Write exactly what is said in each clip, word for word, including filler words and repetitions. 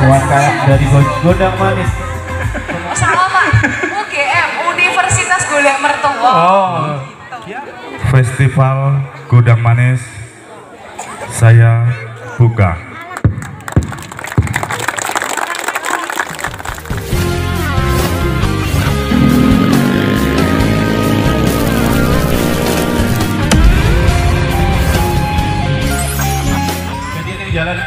Warga dari Gondang Manis. Salah Pak, U G M Universitas Golek Mertua. Oh. Festival Gondang Manis saya buka. Jadi ini jalan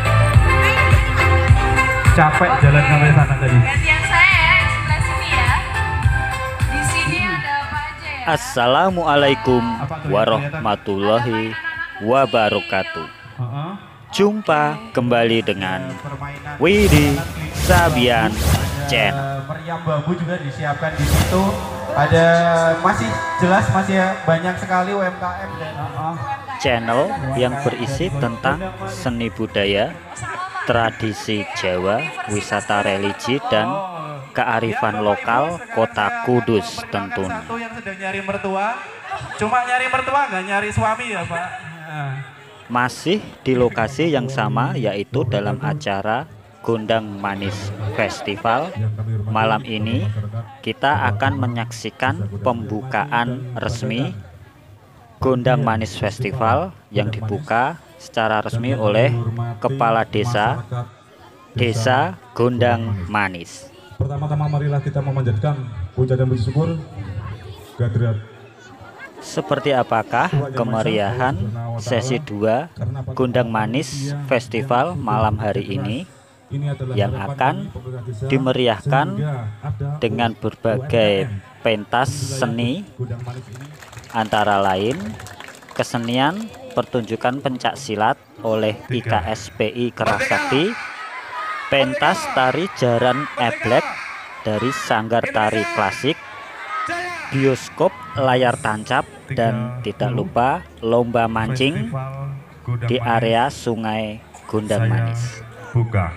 capek jalan sampai sana tadi. Gantian saya ya, yang sebelah sini ya. Di sini ada apa aja ya? Assalamualaikum warahmatullahi wabarakatuh. Heeh. Jumpa kembali dengan Permainan Widi Sabian Ada Channel. meriam bambu juga disiapkan di situ. Ada masih jelas masih banyak sekali U M K M dan uh, Channel yang berisi tentang seni budaya, tradisi Jawa, wisata religi, dan kearifan lokal Kota Kudus tentunya. Satu yang sedang nyari mertua, cuma nyari mertua nggak nyari suami ya Pak. Nah. Masih di lokasi yang sama, yaitu dalam acara Gondang Manis Festival. Malam ini kita akan menyaksikan pembukaan resmi Gondang Manis Festival yang dibuka secara resmi oleh Kepala Desa Desa Gondang Manis. Pertama-tama marilah kita memanjatkan puja dan puji syukur kehadirat. Seperti apakah kemeriahan sesi dua Gondang Manis Festival malam hari ini yang akan dimeriahkan dengan berbagai pentas seni, antara lain kesenian pertunjukan pencak silat oleh I K S P I Kerasakti, pentas tari jaran eblek dari Sanggar Tari Klasik, bioskop layar tancap, dan tidak lupa lomba mancing di area Sungai Gondang Manis. Buka.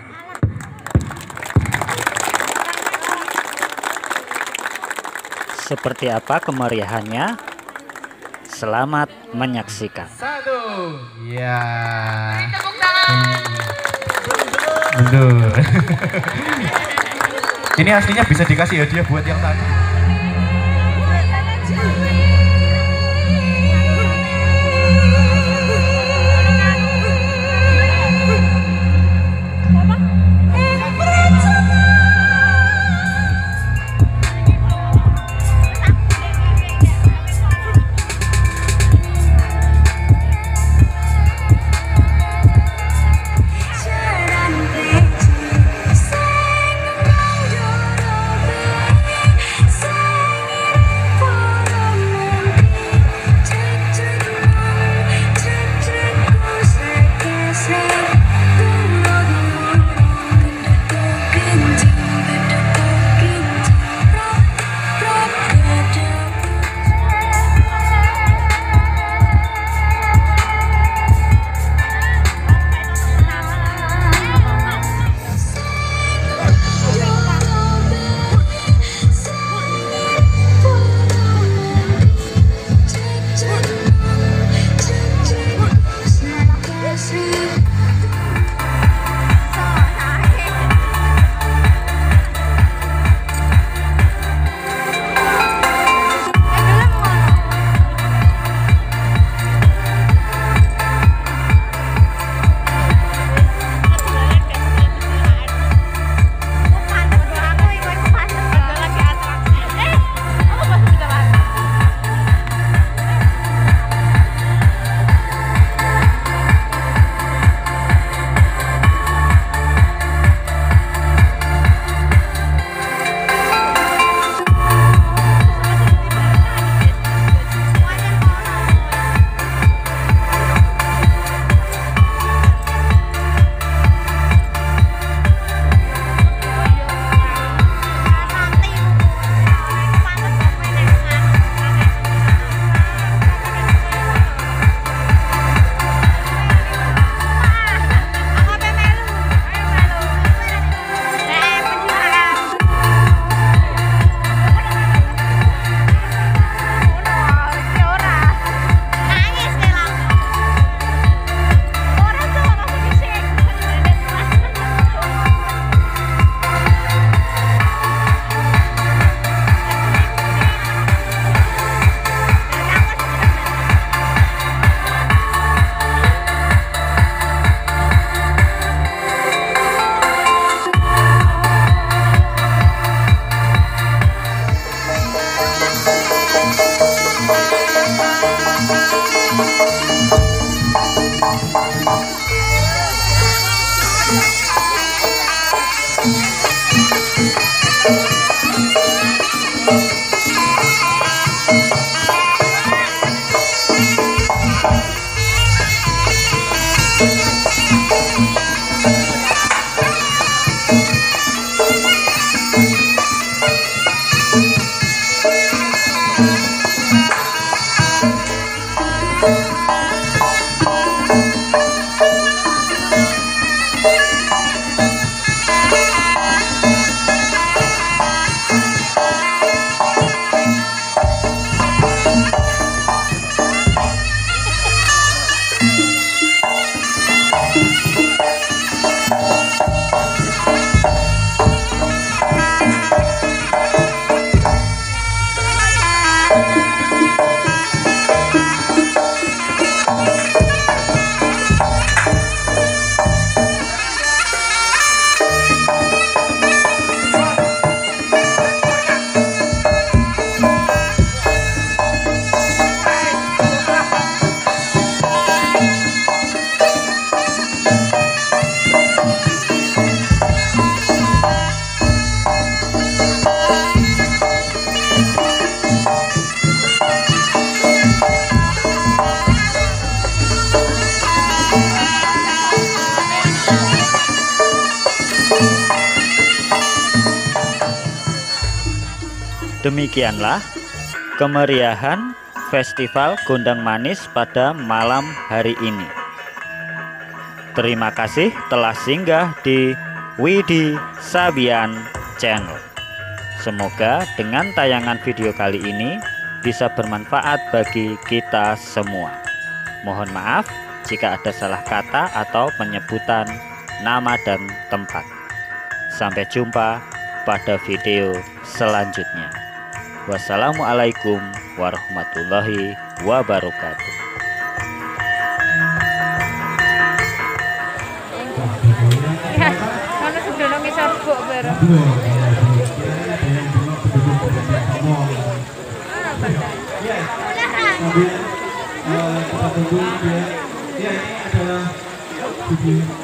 Seperti apa kemeriahannya? Selamat menyaksikan. Satu, ya. Tepuk tangan. Betul. Ini aslinya bisa dikasih hadiah buat yang tadi. So Demikianlah kemeriahan Festival Gondang Manis pada malam hari ini. Terima kasih telah singgah di Widi Sabian Channel. Semoga dengan tayangan video kali ini bisa bermanfaat bagi kita semua. Mohon maaf jika ada salah kata atau penyebutan nama dan tempat. Sampai jumpa pada video selanjutnya. Wassalamualaikum warahmatullahi wabarakatuh. Ya, mana sudah ngisor buk bareng. Sambil kita tunggu dia, ya ini adalah